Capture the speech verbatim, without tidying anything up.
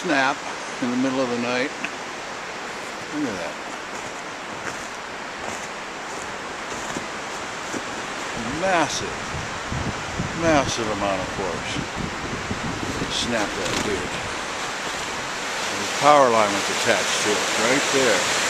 snap in the middle of the night. Look at that. Massive, massive amount of force. Snap that dude. And the power line was attached to it right there.